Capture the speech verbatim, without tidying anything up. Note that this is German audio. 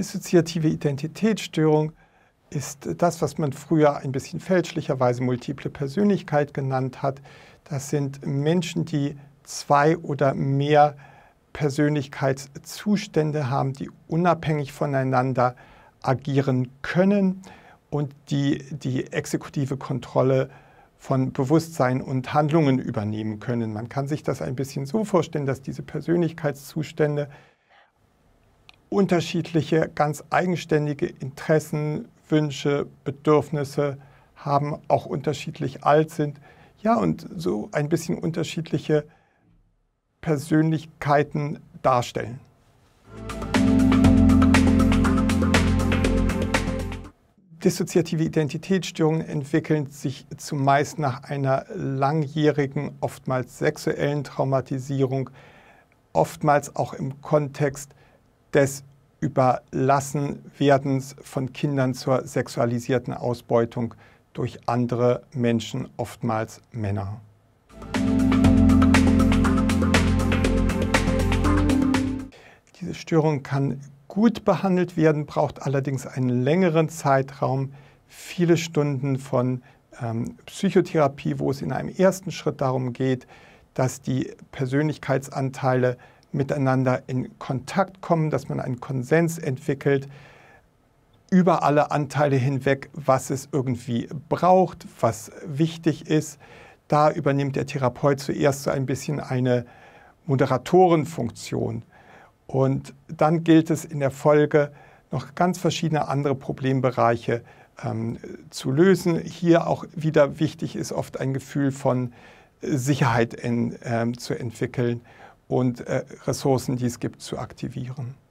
Dissoziative Identitätsstörung ist das, was man früher ein bisschen fälschlicherweise multiple Persönlichkeit genannt hat. Das sind Menschen, die zwei oder mehr Persönlichkeitszustände haben, die unabhängig voneinander agieren können und die die exekutive Kontrolle von Bewusstsein und Handlungen übernehmen können. Man kann sich das ein bisschen so vorstellen, dass diese Persönlichkeitszustände unterschiedliche, ganz eigenständige Interessen, Wünsche, Bedürfnisse haben, auch unterschiedlich alt sind, ja, und so ein bisschen unterschiedliche Persönlichkeiten darstellen. Dissoziative Identitätsstörungen entwickeln sich zumeist nach einer langjährigen, oftmals sexuellen Traumatisierung, oftmals auch im Kontext des Überlassenwerdens von Kindern zur sexualisierten Ausbeutung durch andere Menschen, oftmals Männer. Diese Störung kann gut behandelt werden, braucht allerdings einen längeren Zeitraum, viele Stunden von ähm, Psychotherapie, wo es in einem ersten Schritt darum geht, dass die Persönlichkeitsanteile miteinander in Kontakt kommen, dass man einen Konsens entwickelt über alle Anteile hinweg, was es irgendwie braucht, was wichtig ist. Da übernimmt der Therapeut zuerst so ein bisschen eine Moderatorenfunktion. Und dann gilt es in der Folge, noch ganz verschiedene andere Problembereiche ähm, zu lösen. Hier auch wieder wichtig ist oft ein Gefühl von Sicherheit in, ähm, zu entwickeln und äh, Ressourcen, die es gibt, zu aktivieren.